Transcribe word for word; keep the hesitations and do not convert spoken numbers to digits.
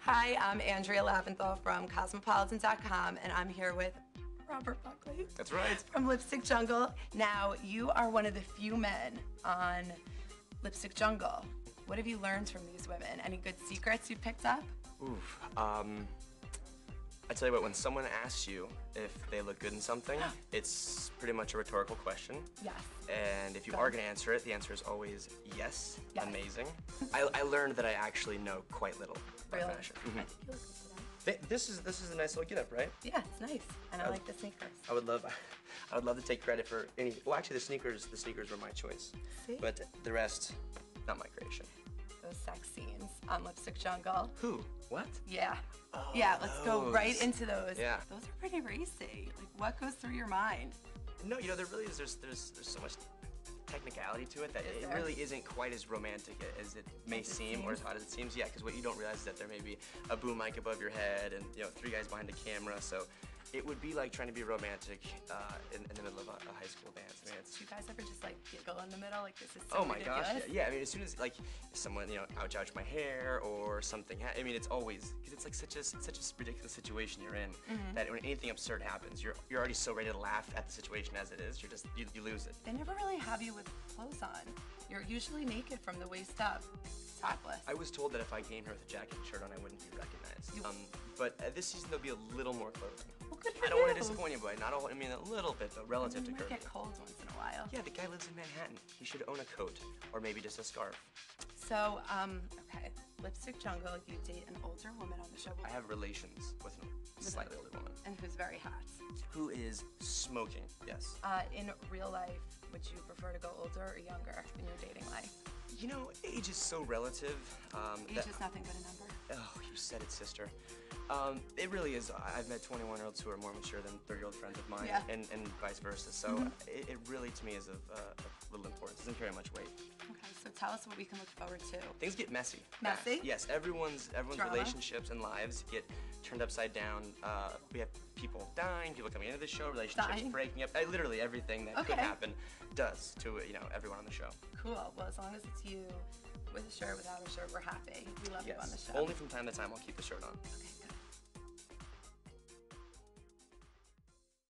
Hi, I'm Andrea Laventhal from Cosmopolitan dot com, and I'm here with Robert Buckley. That's right. From Lipstick Jungle. Now, you are one of the few men on Lipstick Jungle. What have you learned from these women? Any good secrets you picked up? Oof. Um, I tell you what, when someone asks you if they look good in something, it's pretty much a rhetorical question. Yes. And if you Go. are going to answer it, the answer is always yes. Yes. Amazing. I, I learned that I actually know quite little about Really? fashion. I Mhm. think you look good today. Th- This is this is a nice little get-up, right? Yeah, it's nice, and I Uh, like the sneakers. I would love, I would love to take credit for any. Well, actually, the sneakers, the sneakers were my choice, See? but the rest, not my creation. Those sex scenes on Lipstick Jungle. Who? What? Yeah. Oh, yeah, let's go those. right into those. Yeah. Those are pretty racy. Like, what goes through your mind? No, you know, there really is. There's there's there's so much technicality to it that Is it there? really isn't quite as romantic as it may As it seem or as seems? hot as it seems. Yeah, because what you don't realize is that there may be a boom mic above your head and you know three guys behind a camera. So it would be like trying to be romantic uh, in, in the middle of a, a high school dance. I mean, it's Do you guys ever just like giggle in the middle? Like, this is so oh my ridiculous? gosh, yeah, yeah. I mean, as soon as like someone you know outjudged my hair or something, ha- I mean, it's always because it's like such a such a ridiculous situation you're in Mm-hmm. that when anything absurd happens, you're you're already so ready to laugh at the situation as it is. You're just you, you lose it. They never really have you with clothes on. You're usually naked from the waist up, topless. I was told that if I came here with a jacket and shirt on, I wouldn't be recognized. You- Um, but uh, this season there'll be a little more clothing. Well, good for I don't want to you. disappoint you, but not all. I mean, a little bit though, relative You to might Kirby. get cold once in a while. Yeah, the guy lives in Manhattan. He should own a coat, or maybe just a scarf. So, um, okay, Lipstick Jungle, you date an older woman on the show. I have relations with a slightly older woman And who's very hot. who is smoking. Yes. Uh, in real life, would you prefer to go older or younger in your dating life? You know, age is so relative. Um, Age that- is nothing but a number. Oh, you said it, sister. Um, it really is. I've met twenty-one-year-olds who are more mature than thirty-year-old friends of mine, Yeah. and, and vice versa. So it, it really, to me, is of, uh, of little importance. It doesn't carry much weight. Okay, so tell us what we can look forward to. Things get messy. Messy? fast. Yes, everyone's everyone's Drama? relationships and lives get turned upside down. Uh, we have people dying, people coming into the show, relationships Dying? breaking up. Uh, literally everything that could Okay. happen does to you know everyone on the show. Cool. Well, as long as it's you with a shirt, without a shirt, we're happy. We love you on the Yes. show. Only from time to time I'll keep the shirt on. Okay, good.